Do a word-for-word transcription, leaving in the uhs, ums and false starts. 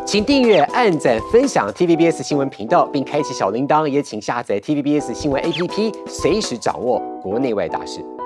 请订阅、按赞、分享 T V B S 新闻频道，并开启小铃铛，也请下载 T V B S 新闻 A P P， 随时掌握国内外大事。